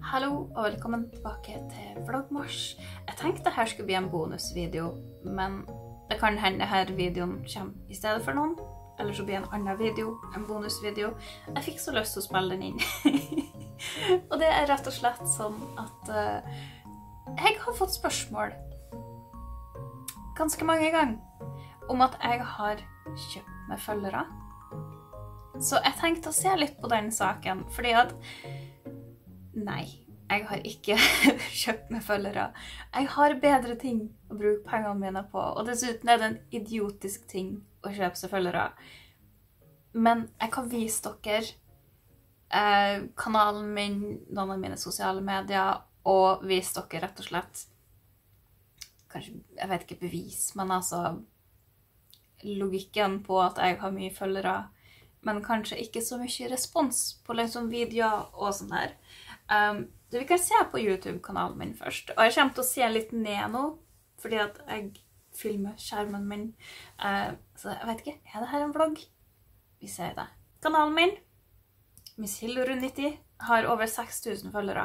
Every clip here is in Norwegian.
Hallo og velkommen tilbake til Vlogmars. Jeg tenkte dette skulle bli en bonusvideo, men det kan hende denne videoen kommer i stedet for noen, eller så blir en annen video, en bonusvideo. Jeg fikk så lyst til å spille den inn. Og det er rett og slett sånn at jeg har fått spørsmål ganske mange ganger om at jeg har kjøpt meg følgere. Så jeg tenkte å se litt på den saken, fordi at nei, jeg har ikke kjøpt meg følgere. Jeg har bedre ting å bruke pengene mine på, og dessuten er det en idiotisk ting å kjøpe seg følgere. Men jeg kan vise dere kanalen min, noen av mine sosiale medier, og vise dere rett og slett, kanskje, jeg vet ikke bevis, men altså logikken på at jeg har mye følgere, men kanskje ikke så mye respons på liksom videoer og sånn her. Vi kan se på YouTube-kanalen min først, og jeg kommer til å se litt ned nå, fordi at jeg filmer skjermen min, så jeg vet ikke, er det her en vlogg? Vi ser det. Kanalen min, Miss Hillorud90, har over 6000 følgere.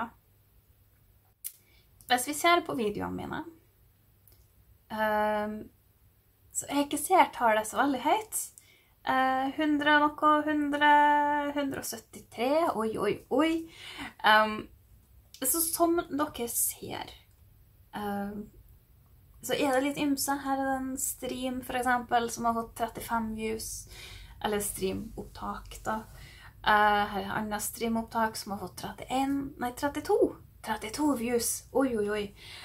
Hvis vi ser på videoene mine, så jeg ikke ser tallet så veldig høyt. 100 noe, 173, oi. Så som dere ser, så er det litt ymse. Her er det en stream for eksempel som har fått 35 views, eller streamopptak da. Her er en annen streamopptak som har fått 32 views, oi.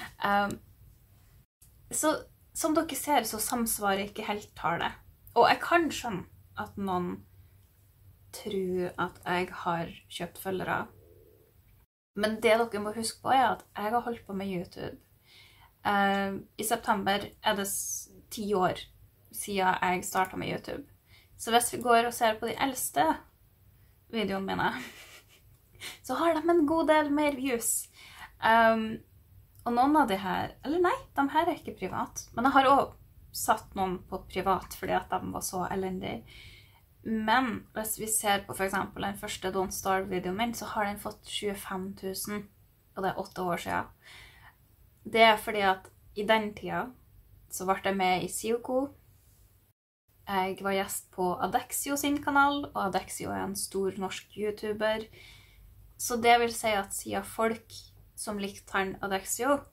Så som dere ser så samsvarer ikke helt tallet. Og jeg kan skjønne at noen tror at jeg har kjøpt følgere. Men det dere må huske på er at jeg har holdt på med YouTube. I september er det 10 år siden jeg startet med YouTube. Så hvis vi går og ser på de eldste videoene mine, så har de en god del mer views. Og noen av de her, eller nei, de her er ikke privat. Men jeg har også satt noen på privat fordi at de var så elendige. Men hvis vi ser på for eksempel den første Don't Starve-videoen min, så har den fått 25 000, og det er 8 år siden. Det er fordi at i den tida så ble jeg med i Sioko. Jeg var gjest på Adexio sin kanal, og Adexio er en stor norsk YouTuber. Så det vil si at siden folk som likte han Adexio,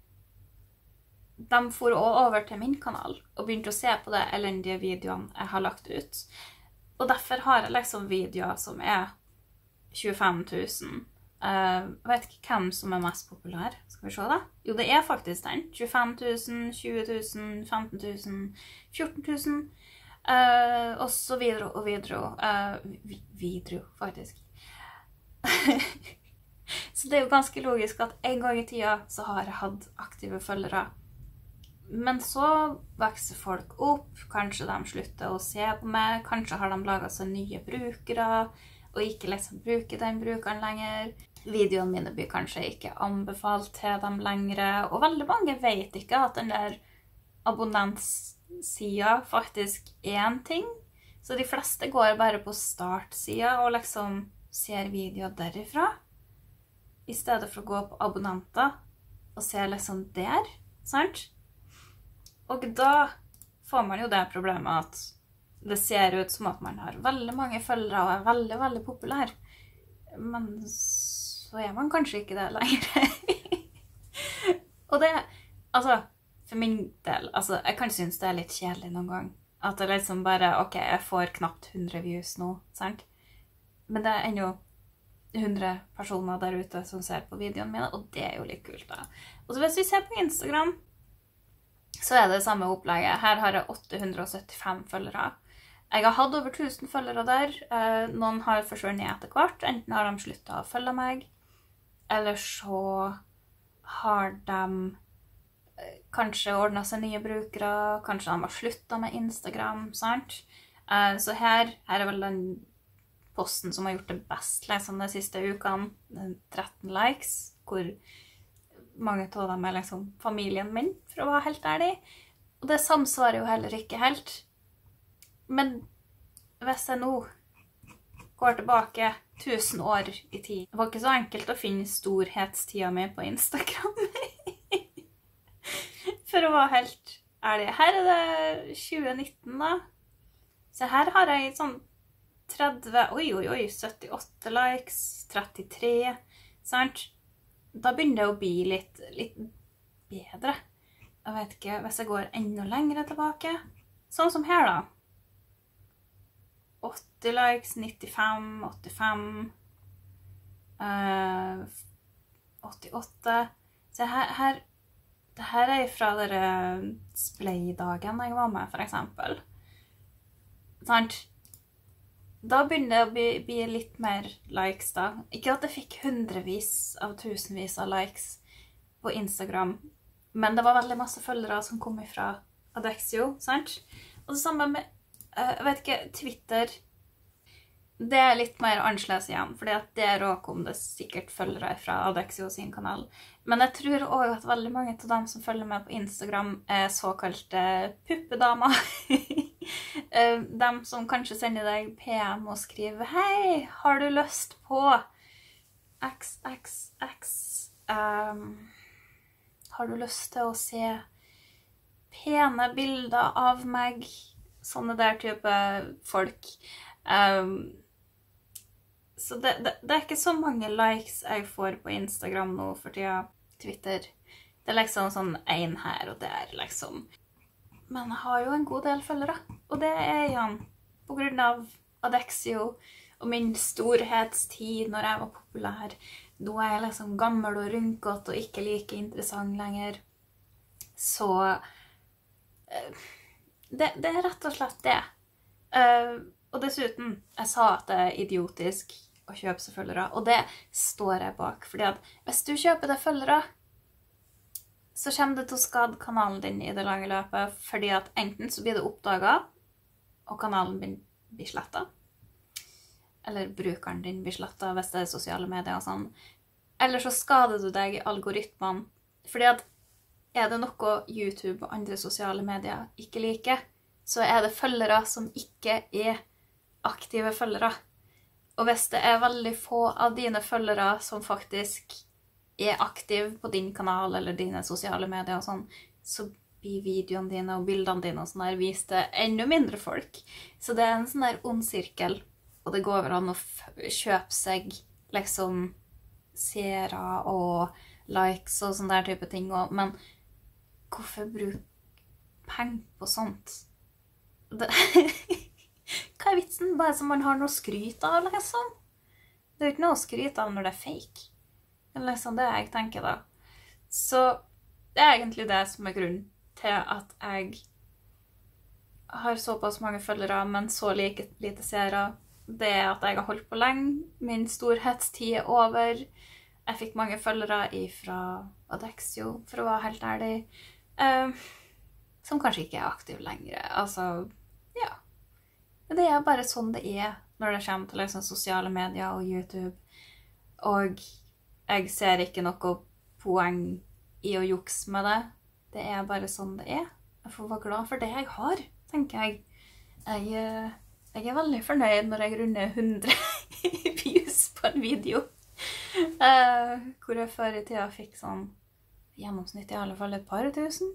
de for også over til min kanal og begynte å se på de elendige videoene jeg har lagt ut. Og derfor har jeg liksom videoer som er 25 000. Jeg vet ikke hvem som er mest populær. Skal vi se da? Jo, det er faktisk den. 25 000, 20 000, 15 000, 14 000, og så videre og videre. Videre, faktisk. Så det er jo ganske logisk at en gang i tida så har jeg hatt aktive følgere. Men så vokser folk opp, kanskje de slutter å se på meg, kanskje har de laget seg nye brukere, og ikke liksom bruker den brukeren lenger. Videoene mine blir kanskje ikke anbefalt til dem lenger, og veldig mange vet ikke at den der abonnentsiden faktisk er en ting. Så de fleste går bare på startsiden og liksom ser videoer derifra, i stedet for å gå på abonnenter og se liksom der, sant? Og da får man jo det problemet at det ser ut som at man har veldig mange følgere og er veldig, veldig populær. Men så er man kanskje ikke det lenger. Og det, altså, for min del, altså, jeg kan synes det er litt kjedelig noen gang. At det er liksom bare, ok, jeg får knapt 100 views nå, sant? Men det er ennå 100 personer der ute som ser på videoene mine, og det er jo litt kult da. Og så hvis vi ser på Instagram, så er det samme opplegget. Her har jeg 875 følgere. Jeg har hatt over 1000 følgere der. Noen har forsvunnet etter hvert. Enten har de sluttet å følge meg, eller så har de kanskje ordnet seg nye brukere, kanskje de har sluttet med Instagram, sant? Så her er vel den posten som har gjort det best liksom, de siste ukene. 13 likes, hvor mange av dem er liksom familien min, for å være helt ærlig. Og det samsvarer jo heller ikke helt. Men hvis jeg nå går tilbake 1000 år i tid. Det var ikke så enkelt å finne storhetstida mi på Instagram. For å være helt ærlig. Her er det 2019 da. Så her har jeg sånn 78 likes, 33, sant? Da begynner det å bli litt bedre. Jeg vet ikke, hvis jeg går enda lengre tilbake. Sånn som her da. 80 likes, 95, 85, 88. Så det her er fra dere Splay-dagen jeg var med, for eksempel. Sant? Da begynner det å bli litt mer likes da. Ikke at jeg fikk hundrevis av tusenvis av likes på Instagram, men det var veldig masse følgere som kom ifra Adexio, sant? Og det samme med, jeg vet ikke, Twitter. Det er litt mer annerledes igjen, fordi at der også kom det sikkert følgere fra Adexio sin kanal. Men jeg tror også at veldig mange av dem som følger med på Instagram er såkalte puppedamer. De som kanskje sender deg PM og skriver «Hei, har du lyst på XXX? Har du lyst til å se pene bilder av meg?» Sånne der type folk. Så det er ikke så mange likes jeg får på Instagram nå for tida. Twitter. Det er liksom sånn en her og der, liksom. Men jeg har jo en god del følgere. Og det er igjen på grunn av Adexio og min storhetstid når jeg var populær. Nå er jeg liksom gammel og rynkete og ikke like interessant lenger. Så det er rett og slett det. Og dessuten, jeg sa at det er idiotisk å kjøpe seg følgere, og det står jeg bak. Fordi at hvis du kjøper deg følgere, så kommer det til å skade kanalen din i det lange løpet, fordi at enten så blir det oppdaget, og kanalen din blir slettet. Eller brukeren din blir slettet hvis det er sosiale medier og sånn. Eller så skader du deg i algoritmene. Fordi at er det noe YouTube og andre sosiale medier ikke liker, så er det følgere som ikke er aktive følgere. Og hvis det er veldig få av dine følgere som faktisk er aktive på din kanal eller dine sosiale medier og sånn, så blir videoene dine og bildene dine og sånn der vist til enda mindre folk. Så det er en sånn der ond sirkel, og det går an å kjøpe seg liksom seere og likes og sånn der type ting. Men hvorfor bruke penger på sånt? Hva er vitsen? Bare som man har noe skryt av, liksom. Det er jo ikke noe å skryte av når det er fake. Det er liksom det jeg tenker da. Så det er egentlig det som er grunnen til at jeg har såpass mange følgere, men så lite seere. Det er at jeg har holdt på lenge. Min storhetstid er over. Jeg fikk mange følgere fra Adexio, for å være helt ærlig. Som kanskje ikke er aktiv lenger. Altså, ja. Det er bare sånn det er når det kommer til liksom, sosiale medier og YouTube. Og jeg ser ikke noe poeng i å jukse med det. Det er bare sånn det er. Jeg får være glad for det jeg har, tenker jeg. Jeg er veldig fornøyd når jeg runder 100 views på en video. Hvor jeg før i tida fikk sånn gjennomsnitt i alle fall et par tusen.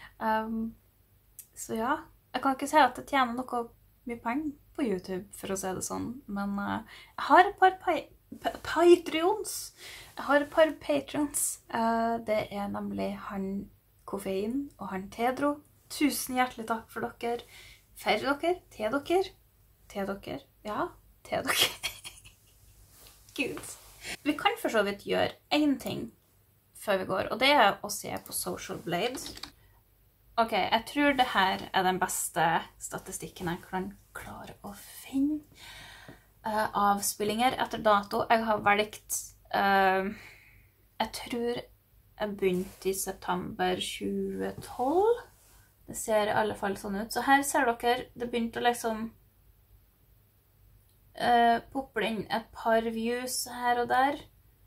Så ja, jeg kan ikke si at jeg tjener noe mye penger på YouTube, for å si det sånn. Men jeg har et par Patreons. Jeg har et par Patreons. Det er nemlig han Koffein og han Tedro. Tusen hjertelig takk for dere. For dere, til dere. Til dere. Ja, til dere. Gud. Vi kan for så vidt gjøre en ting før vi går, og det er å se på Social Blade. Ok, jeg tror det her er den beste statistikken jeg kan klare å finne. Avspillinger etter dato. Jeg har valgt, jeg tror jeg begynte i september 2012. Det ser i alle fall sånn ut. Så her ser dere, det begynte å liksom poppe inn et par views her og der.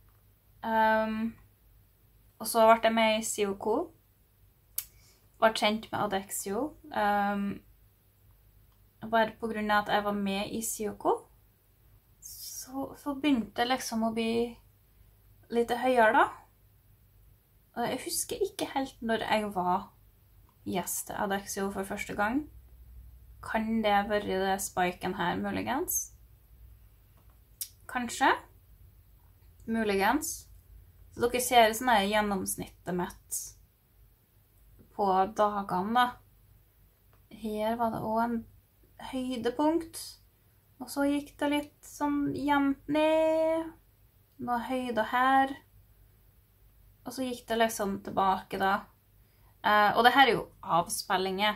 Og så ble jeg med i COK. Var kjent med Adexio. Bare på grunn av at jeg var med i COK, så så begynte det liksom å bli litt høyere da. Og jeg husker ikke helt når jeg var gjest til Adexio for første gang. Kan det være det spiken her, muligens? Kanskje? Muligens. Så dere ser sånn her gjennomsnittet mitt på dagene da. Her var det også en høydepunkt. Og så gikk det litt sånn jevnt ned. Noe høyde her. Og så gikk det liksom tilbake da. Og det her er jo avspillinger.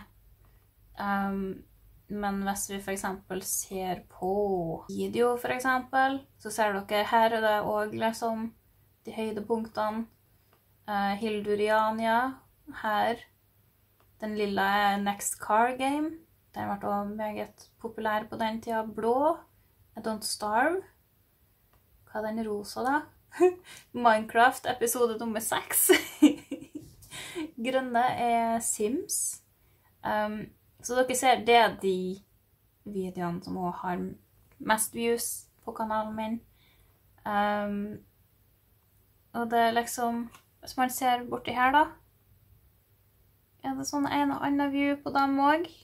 Men hvis vi for eksempel ser på video for eksempel, så ser dere her er det også liksom de høydepunktene. Hilduriania her. Den lille er Next Car Game. Den ble også meget populær på den tida. Blå. I Don't Starve. Hva er den rosa da? Minecraft episode nummer 6. Grønne er Sims. Så dere ser, det er de videoene som også har mest views på kanalen min. Og det er liksom, hvis man ser borti her da, er det sånn en og annen view på dem også.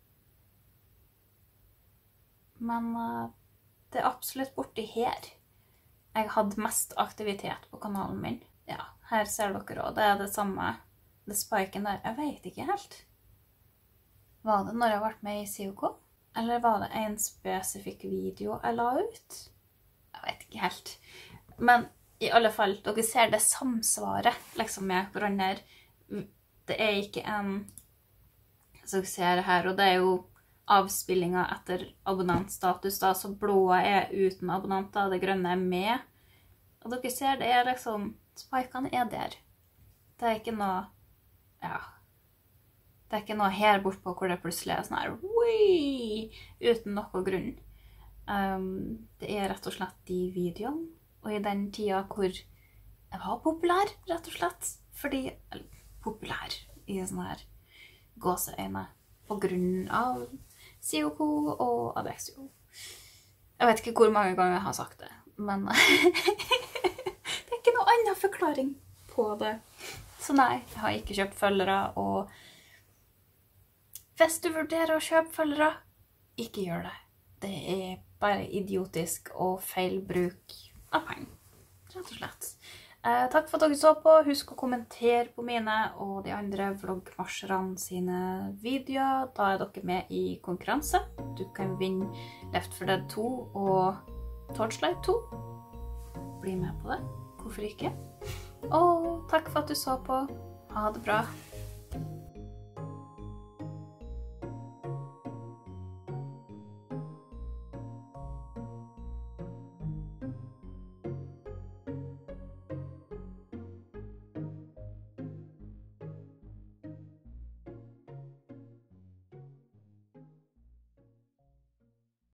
Men det er absolutt borti her. Jeg hadde mest aktivitet på kanalen min. Ja, her ser dere også. Det er det samme. Det spiken der. Jeg vet ikke helt. Var det når jeg ble med i COK? Eller var det en spesifikk video jeg la ut? Jeg vet ikke helt. Men i alle fall, dere ser det samsvaret liksom med hverandre. Det er ikke en, som dere ser her, og det er jo avspillinger etter abonnentstatus da, så blå er uten abonnenter, det grønne er med. Og dere ser, det er liksom, spikene er der. Det er ikke noe, ja, det er ikke noe her bortpå hvor det plutselig er sånn her, wii, uten noe grunn. Det er rett og slett de videoene, og i den tida hvor jeg var populær, rett og slett, fordi, eller populær i sånne her gåseøyne, på grunn av COK og Adexio. Jeg vet ikke hvor mange ganger jeg har sagt det, men det er ikke noe annen forklaring på det. Så nei, jeg har ikke kjøpt følgere, og hvis du vurderer å kjøpe følgere, ikke gjør det. Det er bare idiotisk og feil bruk av penger, rett og slett. Takk for at dere så på. Husk å kommentere på mine og de andre vloggmarsjerne sine videoer. Da er dere med i konkurranse. Du kan vinne Left 4 Dead 2 og Torchlight 2. Bli med på det. Hvorfor ikke? Og takk for at du så på. Ha det bra.